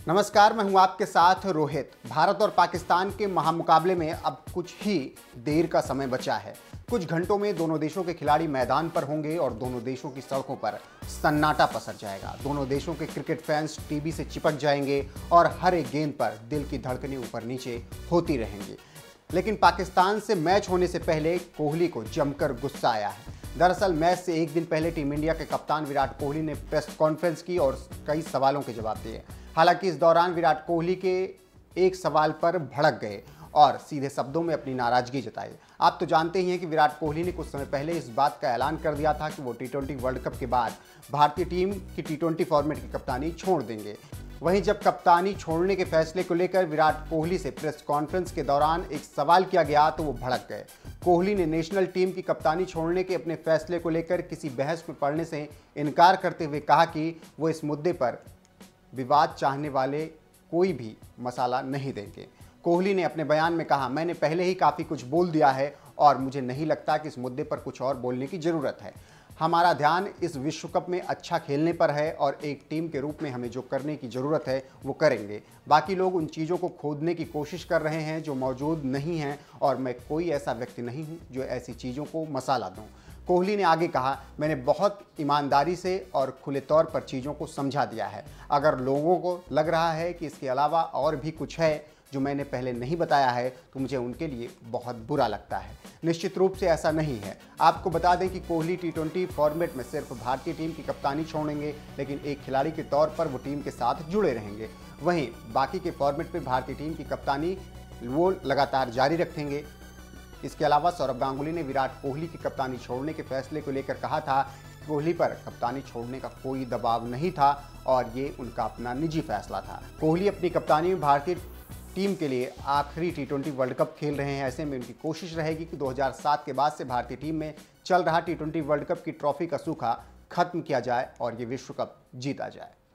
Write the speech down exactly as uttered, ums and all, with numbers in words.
नमस्कार, मैं हूं आपके साथ रोहित। भारत और पाकिस्तान के महामुकाबले में अब कुछ ही देर का समय बचा है। कुछ घंटों में दोनों देशों के खिलाड़ी मैदान पर होंगे और दोनों देशों की सड़कों पर सन्नाटा पसर जाएगा। दोनों देशों के क्रिकेट फैंस टीवी से चिपक जाएंगे और हर एक गेंद पर दिल की धड़कनें ऊपर नीचे होती रहेंगी। लेकिन पाकिस्तान से मैच होने से पहले कोहली को जमकर गुस्सा आया है। दरअसल मैच से एक दिन पहले टीम इंडिया के कप्तान विराट कोहली ने प्रेस कॉन्फ्रेंस की और कई सवालों के जवाब दिए। हालांकि इस दौरान विराट कोहली के एक सवाल पर भड़क गए और सीधे शब्दों में अपनी नाराजगी जताई। आप तो जानते ही हैं कि विराट कोहली ने कुछ समय पहले इस बात का ऐलान कर दिया था कि वो टी ट्वेंटी वर्ल्ड कप के बाद भारतीय टीम की टी ट्वेंटी फॉर्मेट की कप्तानी छोड़ देंगे। वहीं जब कप्तानी छोड़ने के फैसले को लेकर विराट कोहली से प्रेस कॉन्फ्रेंस के दौरान एक सवाल किया गया तो वो भड़क गए। कोहली ने नेशनल टीम की कप्तानी छोड़ने के अपने फैसले को लेकर किसी बहस में पड़ने से इनकार करते हुए कहा कि वो इस मुद्दे पर विवाद चाहने वाले कोई भी मसाला नहीं देंगे। कोहली ने अपने बयान में कहा, मैंने पहले ही काफ़ी कुछ बोल दिया है और मुझे नहीं लगता कि इस मुद्दे पर कुछ और बोलने की ज़रूरत है। हमारा ध्यान इस विश्व कप में अच्छा खेलने पर है और एक टीम के रूप में हमें जो करने की ज़रूरत है वो करेंगे। बाकी लोग उन चीज़ों को खोदने की कोशिश कर रहे हैं जो मौजूद नहीं हैं और मैं कोई ऐसा व्यक्ति नहीं हूँ जो ऐसी चीज़ों को मसाला दूँ। कोहली ने आगे कहा, मैंने बहुत ईमानदारी से और खुले तौर पर चीज़ों को समझा दिया है। अगर लोगों को लग रहा है कि इसके अलावा और भी कुछ है जो मैंने पहले नहीं बताया है तो मुझे उनके लिए बहुत बुरा लगता है। निश्चित रूप से ऐसा नहीं है। आपको बता दें कि कोहली टी ट्वेंटी फॉर्मेट में सिर्फ भारतीय टीम की कप्तानी छोड़ेंगे, लेकिन एक खिलाड़ी के तौर पर वो टीम के साथ जुड़े रहेंगे। वहीं बाकी के फॉर्मेट में भारतीय टीम की कप्तानी वो लगातार जारी रखेंगे। इसके अलावा सौरव गांगुली ने विराट कोहली की कप्तानी छोड़ने के फैसले को लेकर कहा था कि कोहली पर कप्तानी छोड़ने का कोई दबाव नहीं था और ये उनका अपना निजी फैसला था। कोहली अपनी कप्तानी में भारतीय टीम के लिए आखिरी टी ट्वेंटी वर्ल्ड कप खेल रहे हैं। ऐसे में उनकी कोशिश रहेगी कि दो हज़ार सात के बाद से भारतीय टीम में चल रहा टी ट्वेंटी वर्ल्ड कप की ट्रॉफी का सूखा खत्म किया जाए और ये विश्व कप जीता जाए।